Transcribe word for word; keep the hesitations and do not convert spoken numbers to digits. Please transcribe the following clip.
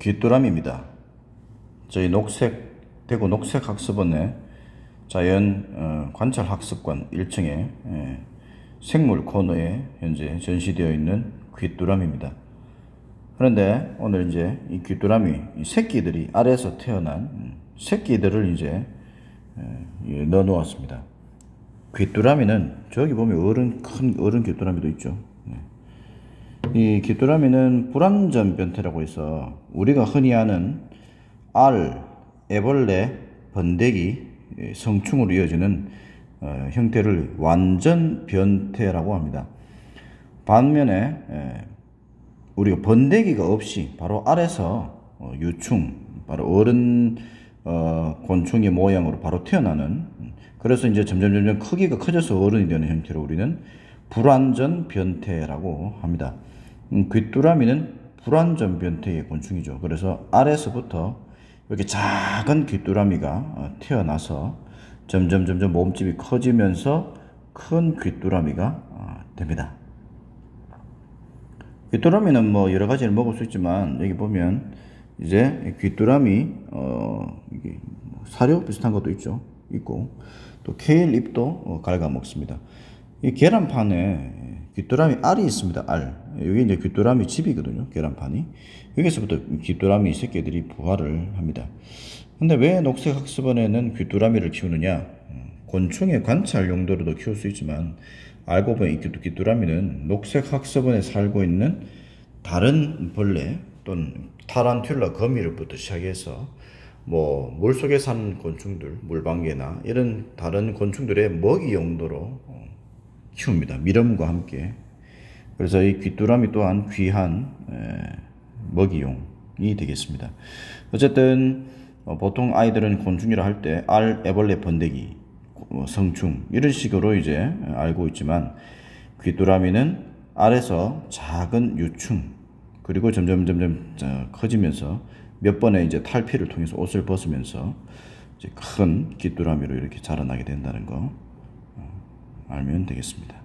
귀뚜라미입니다. 저희 녹색, 대구 녹색학습원의 자연 어, 관찰학습관 일 층에 예, 생물 코너에 현재 전시되어 있는 귀뚜라미입니다. 그런데 오늘 이제 이 귀뚜라미 이 새끼들이 알에서 태어난 새끼들을 이제 예, 넣어 놓았습니다. 귀뚜라미는 저기 보면 어른, 큰 어른 귀뚜라미도 있죠. 이 귀뚜라미는 불완전 변태라고 해서 우리가 흔히 아는 알, 애벌레, 번데기, 성충으로 이어지는 어, 형태를 완전 변태라고 합니다. 반면에 에, 우리가 번데기가 없이 바로 알에서 어, 유충, 바로 어른 어, 곤충의 모양으로 바로 태어나는, 그래서 이제 점점 점점 크기가 커져서 어른이 되는 형태로 우리는 불완전 변태라고 합니다. 음, 귀뚜라미는 불완전 변태의 곤충이죠. 그래서 알에서부터 이렇게 작은 귀뚜라미가 태어나서 점점 점점 몸집이 커지면서 큰 귀뚜라미가 됩니다. 귀뚜라미는 뭐 여러 가지를 먹을 수 있지만 여기 보면 이제 귀뚜라미 어 이게 사료 비슷한 것도 있죠. 있고 또 케일 잎도 어, 갉아 먹습니다. 이 계란판에 귀뚜라미 알이 있습니다. 알. 여기 이제 귀뚜라미 집이거든요. 계란판이. 여기서부터 귀뚜라미 새끼들이 부화를 합니다. 근데 왜 녹색학습원에는 귀뚜라미를 키우느냐? 곤충의 관찰 용도로도 키울 수 있지만 알고 보니 이 귀뚜라미는 녹색학습원에 살고 있는 다른 벌레 또는 타란툴라 거미를부터 시작해서 뭐 물속에 사는 곤충들, 물방개나 이런 다른 곤충들의 먹이 용도로 키웁니다. 미름과 함께. 그래서 이 귀뚜라미 또한 귀한 먹이용이 되겠습니다. 어쨌든 보통 아이들은 곤충이라 할 때 알, 애벌레, 번데기, 성충 이런 식으로 이제 알고 있지만 귀뚜라미는 알에서 작은 유충, 그리고 점점 점점 커지면서 몇 번의 이제 탈피를 통해서 옷을 벗으면서 이제 큰 귀뚜라미로 이렇게 자라나게 된다는 거 알면 되겠습니다.